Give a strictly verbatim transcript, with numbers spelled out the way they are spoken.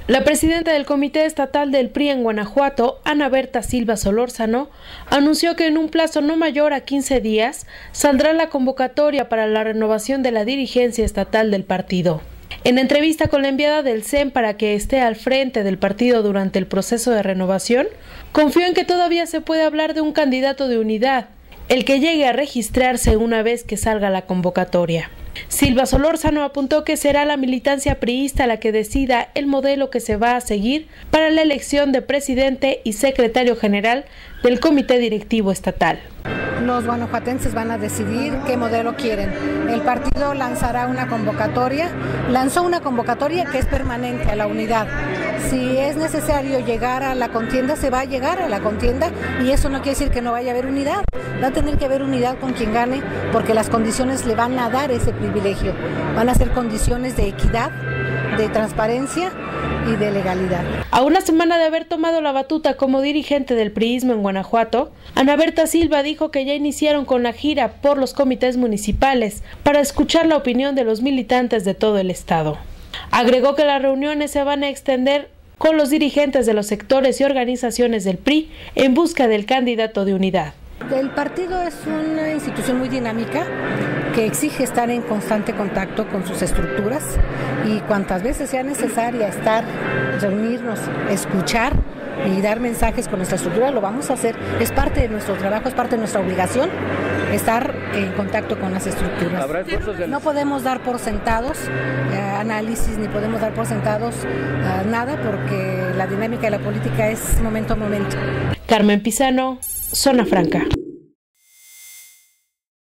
La presidenta del Comité Estatal del P R I en Guanajuato, Ana Berta Silva Solórzano, anunció que en un plazo no mayor a quince días saldrá la convocatoria para la renovación de la dirigencia estatal del partido. En entrevista con la enviada del C E N para que esté al frente del partido durante el proceso de renovación, confió en que todavía se puede hablar de un candidato de unidad, el que llegue a registrarse una vez que salga la convocatoria. Silva Solórzano apuntó que será la militancia priista la que decida el modelo que se va a seguir para la elección de presidente y secretario general del Comité Directivo Estatal. Los guanajuatenses van a decidir qué modelo quieren. El partido lanzará una convocatoria, lanzó una convocatoria que es permanente a la unidad. Si es necesario llegar a la contienda, se va a llegar a la contienda y eso no quiere decir que no vaya a haber unidad. Va a tener que haber unidad con quien gane porque las condiciones le van a dar ese privilegio. Van a ser condiciones de equidad, de transparencia y de legalidad. A una semana de haber tomado la batuta como dirigente del priismo en Guanajuato, Ana Berta Silva dijo que ya iniciaron con la gira por los comités municipales para escuchar la opinión de los militantes de todo el estado. Agregó que las reuniones se van a extender con los dirigentes de los sectores y organizaciones del P R I en busca del candidato de unidad. El partido es una institución muy dinámica que exige estar en constante contacto con sus estructuras y cuantas veces sea necesaria estar, reunirnos, escuchar y dar mensajes con nuestra estructura, lo vamos a hacer. Es parte de nuestro trabajo, es parte de nuestra obligación estar en contacto con las estructuras. No podemos dar por sentados eh, análisis ni podemos dar por sentados eh, nada porque la dinámica de la política es momento a momento. Carmen Pizano, Zona Franca.